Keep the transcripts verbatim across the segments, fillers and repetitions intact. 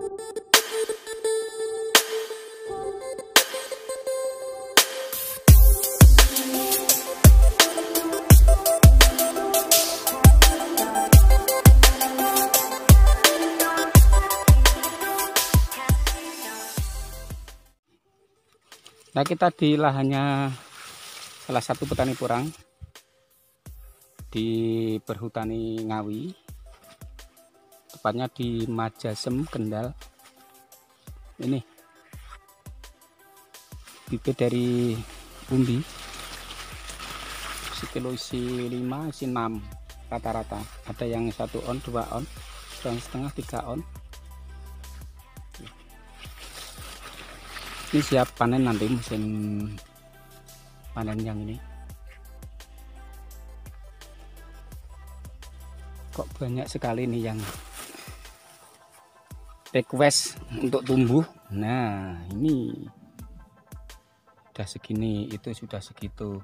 Nah, kita di lahannya salah satu petani porang di Perhutani Ngawi, tepatnya di Majasem, Kendal. Ini bibit dari umbi, sekilo isi lima, isi enam rata-rata. Ada yang satu on, dua on, setengah setengah, tiga on. Ini siap panen nanti musim panen yang ini. Kok banyak sekali nih yang request untuk tumbuh. Nah, ini udah segini, itu sudah segitu.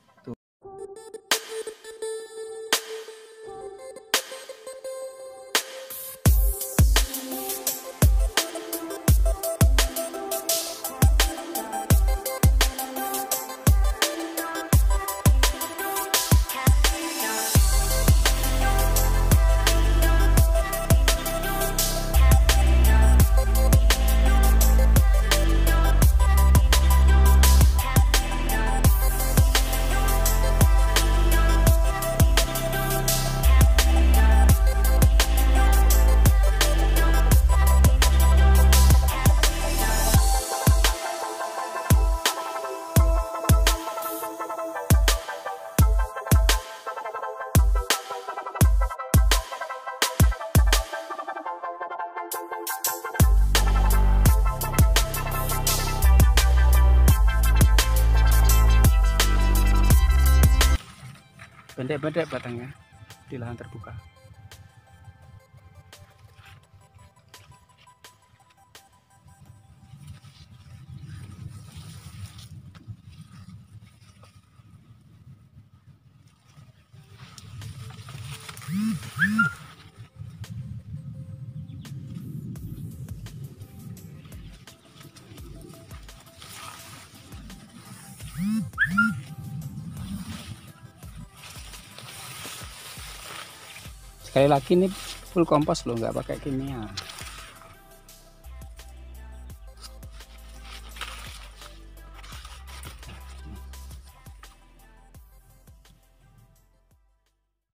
Pendek-pendek batangnya di lahan terbuka. Sekali lagi ini full kompos loh, nggak pakai kimia.